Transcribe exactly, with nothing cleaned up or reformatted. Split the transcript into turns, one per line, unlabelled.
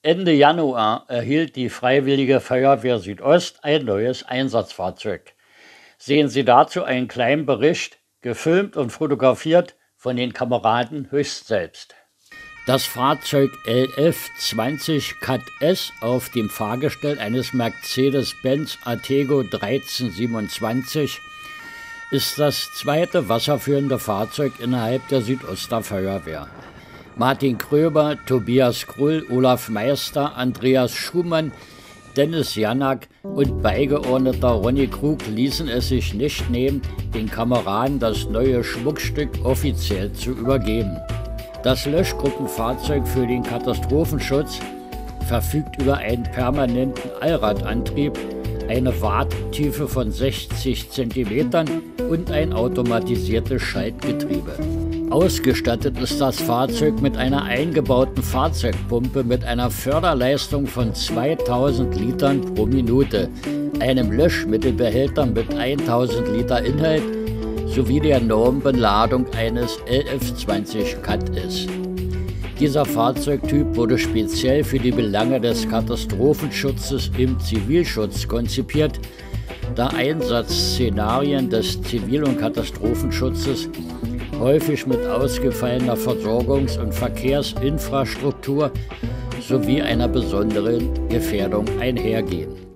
Ende Januar erhielt die Freiwillige Feuerwehr Südost ein neues Einsatzfahrzeug. Sehen Sie dazu einen kleinen Bericht, gefilmt und fotografiert von den Kameraden höchst selbst. Das Fahrzeug L F zwanzig Cat S auf dem Fahrgestell eines Mercedes-Benz Atego dreizehn siebenundzwanzig ist das zweite wasserführende Fahrzeug innerhalb der Südoster Feuerwehr. Martin Kröber, Tobias Krull, Olaf Meister, Andreas Schumann, Dennis Janak und Beigeordneter Ronny Krug ließen es sich nicht nehmen, den Kameraden das neue Schmuckstück offiziell zu übergeben. Das Löschgruppenfahrzeug für den Katastrophenschutz verfügt über einen permanenten Allradantrieb, eine Warttiefe von sechzig Zentimetern und ein automatisiertes Schaltgetriebe. Ausgestattet ist das Fahrzeug mit einer eingebauten Fahrzeugpumpe mit einer Förderleistung von zweitausend Litern pro Minute, einem Löschmittelbehälter mit tausend Liter Inhalt sowie der Normbeladung eines L F zwanzig Cat S. Dieser Fahrzeugtyp wurde speziell für die Belange des Katastrophenschutzes im Zivilschutz konzipiert, da Einsatzszenarien des Zivil- und Katastrophenschutzes häufig mit ausgefallener Versorgungs- und Verkehrsinfrastruktur sowie einer besonderen Gefährdung einhergehen.